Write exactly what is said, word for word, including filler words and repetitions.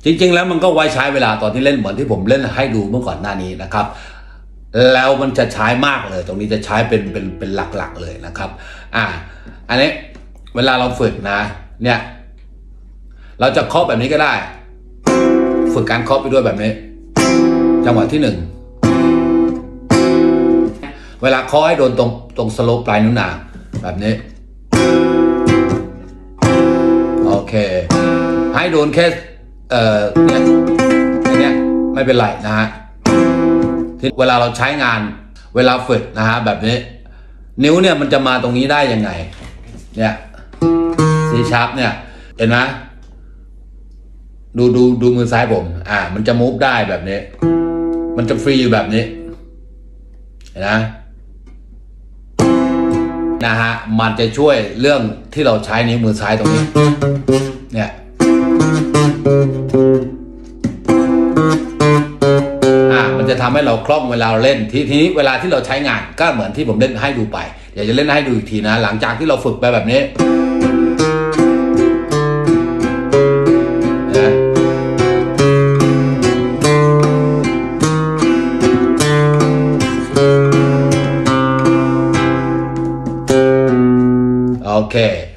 จริงๆแล้วมันก็ไว้ใช้เวลาตอนที่เล่นเหมือนที่ผมเล่นให้ดูเมื่อก่อนหน้านี้นะครับแล้วมันจะใช้มากเลยตรงนี้จะใช้เป็นเป็นเป็นหลักๆเลยนะครับอ่าอันนี้เวลาเราฝึกนะเนี่ยเราจะเคาะแบบนี้ก็ได้ฝึกการเคาะไปด้วยแบบนี้จังหวะที่หนึ่งเวลาเคาะให้โดนตรงตรงสโลปปลายนิ้วนางแบบนี้โอเคให้โดนแค่เอ่อเนี่ยอันเนี้ยไม่เป็นไรนะฮะที่เวลาเราใช้งานเวลาฝึกนะฮะแบบนี้นิ้วเนี่ยมันจะมาตรงนี้ได้ยังไงเนี่ยซีชาร์ปเนี่ยเห็นไหมดูดูดูมือซ้ายผมอ่ามันจะมูฟได้แบบนี้มันจะฟรีอยู่แบบนี้เห็นไหมนะฮะมันจะช่วยเรื่องที่เราใช้นิ้วมือซ้ายตรงนี้เนี่ยอ่ามันจะทำให้เราคล่องเวลาเราเล่นทีทีนี้เวลาที่เราใช้งานก็เหมือนที่ผมเล่นให้ดูไปเดี๋ยวจะเล่นให้ดูอีกทีนะหลังจากที่เราฝึกไปแบบนี้นะโอเค